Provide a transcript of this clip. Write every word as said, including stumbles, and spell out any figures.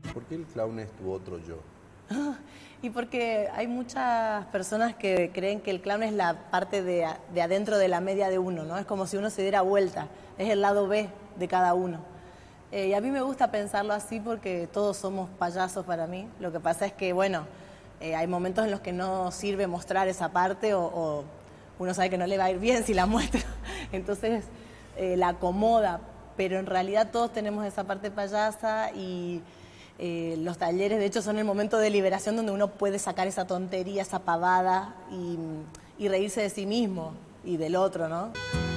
¿Por qué el clown es tu otro yo? Y porque hay muchas personas que creen que el clown es la parte de, de adentro de la media de uno, ¿no? Es como si uno se diera vuelta, es el lado B de cada uno. Eh, y a mí me gusta pensarlo así porque todos somos payasos para mí. Lo que pasa es que, bueno, eh, hay momentos en los que no sirve mostrar esa parte o, o uno sabe que no le va a ir bien si la muestra. Entonces eh, la acomoda, pero en realidad todos tenemos esa parte payasa y eh, los talleres de hecho son el momento de liberación donde uno puede sacar esa tontería, esa pavada y, y reírse de sí mismo y del otro, ¿no?